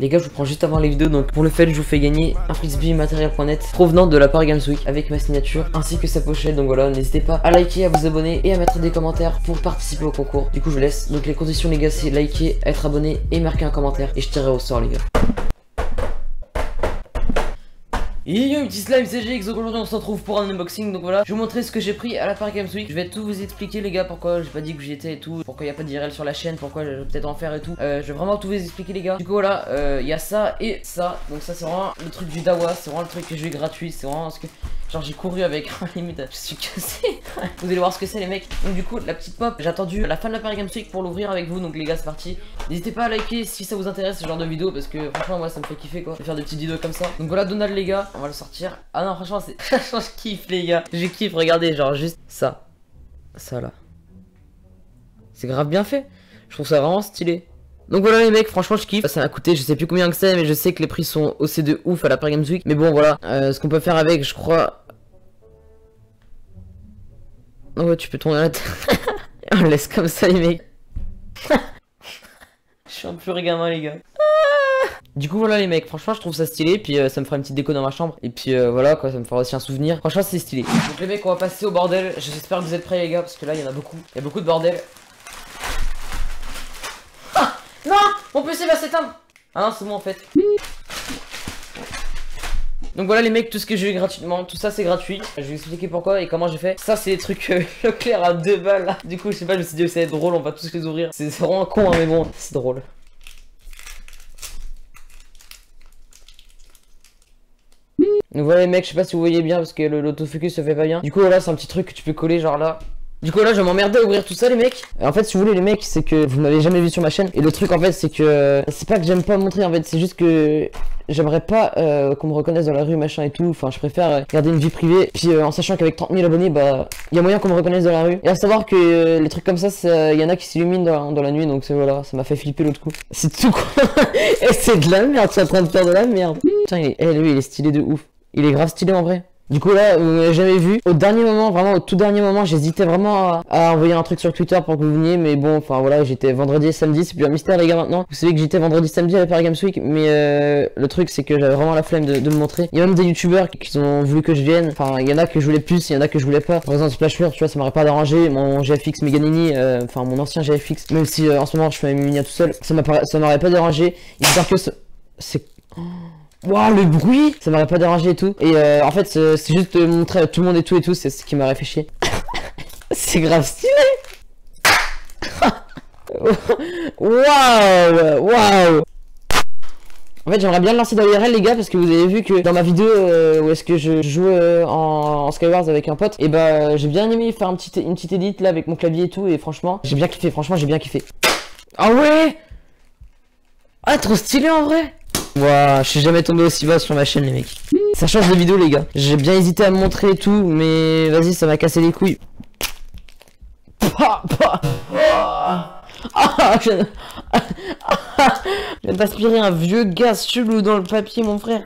Les gars, je vous prends juste avant les vidéos, donc pour le fait, je vous fais gagner un frisbee matériel.net provenant de la Paris Games Week avec ma signature ainsi que sa pochette. Donc voilà, n'hésitez pas à liker, à vous abonner et à mettre des commentaires pour participer au concours. Du coup, je vous laisse. Donc les conditions, les gars, c'est liker, être abonné et marquer un commentaire et je tirerai au sort, les gars. Yo petit slime, c'est GX, donc aujourd'hui on se retrouve pour un unboxing. Donc voilà, je vais vous montrer ce que j'ai pris à la Paris Games Week. Je vais tout vous expliquer les gars, pourquoi j'ai pas dit que j'y étais et tout, pourquoi il n'y a pas d'IRL sur la chaîne, pourquoi je vais peut-être en faire et tout. Je vais vraiment tout vous expliquer les gars. Du coup voilà, il y a ça et ça. Donc ça c'est vraiment le truc du Dawa, c'est vraiment le truc que j'ai eu gratuit. C'est vraiment ce que... Genre j'ai couru avec, limite je suis cassé. Vous allez voir ce que c'est les mecs. Donc du coup la petite pop, j'ai attendu la fin de la Paris Games Week pour l'ouvrir avec vous. Donc les gars c'est parti. N'hésitez pas à liker si ça vous intéresse ce genre de vidéo, parce que franchement moi ça me fait kiffer quoi. Je vais faire des petites vidéos comme ça. Donc voilà Donald les gars, on va le sortir. Ah non franchement c'est... je kiffe les gars. Je kiffe, regardez genre juste ça. Ça là. C'est grave bien fait. Je trouve ça vraiment stylé. Donc voilà les mecs, franchement je kiffe. Ça m'a coûté je sais plus combien que c'est, mais je sais que les prix sont haussés de ouf à la Paris Games Week. Mais bon voilà, ce qu'on peut faire avec, je crois... Oh ouais, tu peux tourner la tête. On laisse comme ça les mecs. Je suis un pur gamin les gars. Du coup voilà les mecs, franchement je trouve ça stylé. Puis ça me fera une petite déco dans ma chambre. Et puis voilà quoi, ça me fera aussi un souvenir. Franchement c'est stylé. Donc les mecs on va passer au bordel. J'espère que vous êtes prêts les gars, parce que là il y en a beaucoup. Il y a beaucoup de bordel. Ah non, mon PC va s'éteindre. Ah non c'est bon en fait. Donc voilà les mecs, tout ce que j'ai eu gratuitement, tout ça c'est gratuit. Je vais vous expliquer pourquoi et comment j'ai fait. Ça c'est des trucs Leclerc à 2 balles là. Du coup je sais pas, je me suis dit ça va être drôle, on va tous les ouvrir. C'est vraiment con hein, mais bon c'est drôle. Donc voilà les mecs, je sais pas si vous voyez bien parce que l'autofocus se fait pas bien. Du coup voilà c'est un petit truc que tu peux coller genre là. Du coup là je vais m'emmerder à ouvrir tout ça les mecs. En fait si vous voulez les mecs, c'est que vous m'avez jamais vu sur ma chaîne. Et le truc en fait c'est que c'est pas que j'aime pas montrer en fait, c'est juste que j'aimerais pas qu'on me reconnaisse dans la rue machin et tout. Enfin je préfère garder une vie privée. Puis en sachant qu'avec 30 000 abonnés bah il y a moyen qu'on me reconnaisse dans la rue. Et à savoir que les trucs comme ça, il y en a qui s'illuminent dans la nuit. Donc c'est voilà, ça m'a fait flipper l'autre coup. C'est tout quoi. Et c'est de la merde, tu es en train de faire de la merde. Putain lui il est stylé de ouf. Il est grave stylé en vrai. Du coup là, vous m'avez jamais vu. Au dernier moment, vraiment au tout dernier moment, j'hésitais vraiment à envoyer un truc sur Twitter pour que vous veniez. Mais bon, enfin voilà, j'étais vendredi et samedi. C'est plus un mystère les gars maintenant. Vous savez que j'étais vendredi samedi à la Paris Games Week. Mais le truc c'est que j'avais vraiment la flemme de me montrer. Il y a même des youtubeurs qui ont voulu que je vienne. Enfin, il y en a que je voulais plus, il y en a que je voulais pas. Par exemple Splashware, tu vois, ça m'aurait pas dérangé. Mon GFX Meganini, enfin mon ancien GFX. Même si en ce moment je fais mes miniatures tout seul, ça m'aurait pas dérangé. J'espère que c'est... Waouh le bruit, ça m'aurait pas dérangé et tout. Et en fait c'est juste de montrer à tout le monde et tout, c'est ce qui m'aurait fait chier. C'est grave stylé. Waouh. Waouh. En fait j'aimerais bien le lancer dans l'IRL les gars, parce que vous avez vu que dans ma vidéo où est-ce que je joue en Skywars avec un pote, et bah j'ai bien aimé faire une petite edit là avec mon clavier et tout, et franchement j'ai bien kiffé, j'ai bien kiffé. Ah ouais. Ah trop stylé en vrai. Ouah, je suis jamais tombé aussi bas sur ma chaîne les mecs. Ça change de vidéo les gars. J'ai bien hésité à me montrer et tout, mais vas-y ça m'a cassé les couilles. Je viens d'aspirer un vieux gaz chelou dans le papier mon frère.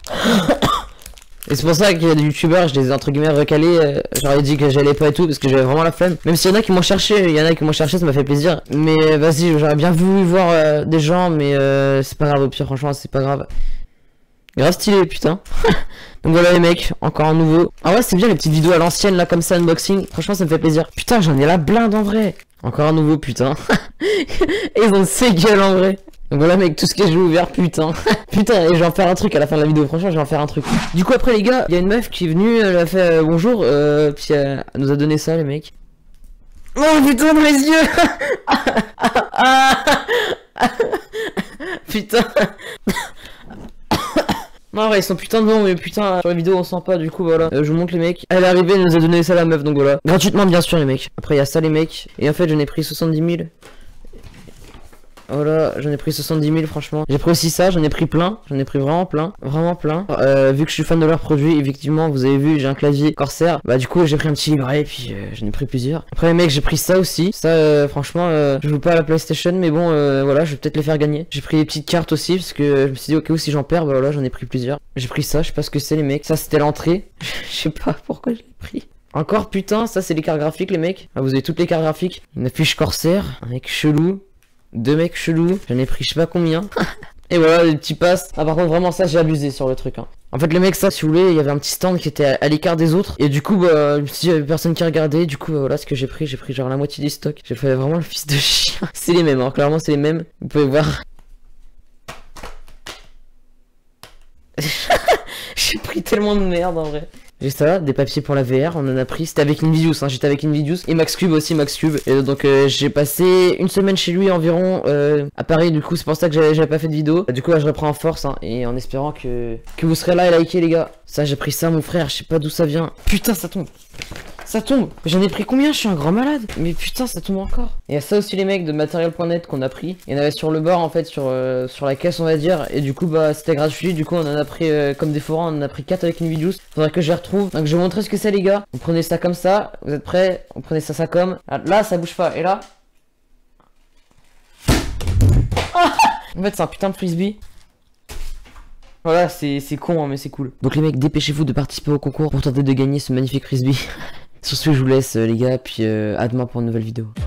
Et c'est pour ça qu'il y a des youtubeurs, je les ai entre guillemets recalés, j'aurais dit que j'allais pas et tout parce que j'avais vraiment la flemme. Même s'il y en a qui m'ont cherché, ça m'a fait plaisir. Mais vas-y, j'aurais bien voulu voir des gens, mais c'est pas grave au pire, franchement c'est pas grave. Grave stylé putain. Donc voilà les mecs, encore un nouveau. Ah ouais c'est bien les petites vidéos à l'ancienne là comme ça, unboxing, franchement ça me fait plaisir. Putain j'en ai la blinde en vrai. Encore un nouveau putain. Et ils ont ses gueules en vrai. Donc voilà mec, tout ce que j'ai ouvert, putain. Putain, et je vais en faire un truc à la fin de la vidéo, franchement je vais en faire un truc. Du coup après les gars, il y a une meuf qui est venue, elle a fait bonjour, puis elle nous a donné ça les mecs. Oh putain dans les yeux. Putain. Non ouais ils sont putain de bons, mais putain sur la vidéo on sent pas, du coup voilà. Je vous montre les mecs. Elle est arrivée, elle nous a donné ça la meuf, donc voilà. Gratuitement bien sûr les mecs. Après il y a ça les mecs. Et en fait j'en ai pris 70 000. Voilà, j'en ai pris 70 000 franchement. J'ai pris aussi ça, j'en ai pris plein. J'en ai pris vraiment plein. Vraiment plein. Vu que je suis fan de leurs produits, effectivement, vous avez vu, j'ai un clavier Corsair. Bah du coup j'ai pris un petit livret et puis j'en ai pris plusieurs. Après les mecs j'ai pris ça aussi. Ça franchement, je joue pas à la PlayStation, mais bon voilà, je vais peut-être les faire gagner. J'ai pris des petites cartes aussi parce que je me suis dit au cas où si j'en perds, bah voilà, j'en ai pris plusieurs. J'ai pris ça, je sais pas ce que c'est les mecs. Ça c'était l'entrée. Je sais pas pourquoi je l'ai pris. Encore putain, ça c'est les cartes graphiques les mecs. Ah, vous avez toutes les cartes graphiques. Une affiche Corsair, un mec chelou. Deux mecs chelous, j'en ai pris je sais pas combien. Et voilà, les petits passes. Ah, par contre, vraiment, ça, j'ai abusé sur le truc. Hein. En fait, les mecs, ça, si vous voulez, il y avait un petit stand qui était à l'écart des autres. Et du coup, bah, je me suis dit, il y avait personne qui regardait. Du coup, voilà ce que j'ai pris. J'ai pris genre la moitié du stock. J'ai fait vraiment le fils de chien. C'est les mêmes, hein. Clairement, c'est les mêmes. Vous pouvez voir. J'ai pris tellement de merde en vrai. J'ai ça, des papiers pour la VR, on en a pris. C'était avec Invidious, hein. J'étais avec Invidious. Et Max Cube aussi, Max Cube. Et donc j'ai passé une semaine chez lui environ à Paris. Du coup, c'est pour ça que j'avais pas fait de vidéo. Du coup, là, je reprends en force. Hein, et en espérant que vous serez là et likez, les gars. Ça, j'ai pris ça, mon frère. Je sais pas d'où ça vient. Putain, ça tombe. Ça tombe. J'en ai pris combien? Je suis un grand malade. Mais putain, ça tombe encore. Et il y a ça aussi, les mecs de matériel.net qu'on a pris. Il y en avait sur le bord, en fait, sur la caisse, on va dire. Et du coup, bah, c'était gratuit. Du coup, on en a pris comme des forains. On en a pris 4 avec Invidious. Faudrait que je les retrouve. Donc, je vais vous montrer ce que c'est, les gars. Vous prenez ça comme ça. Vous êtes prêts? Vous prenez ça comme. Là, ça bouge pas. Et là. En fait, c'est un putain de frisbee. Voilà, c'est con, hein, mais c'est cool. Donc, les mecs, dépêchez-vous de participer au concours pour tenter de gagner ce magnifique frisbee. Sur ce, je vous laisse, les gars. Puis, à demain pour une nouvelle vidéo.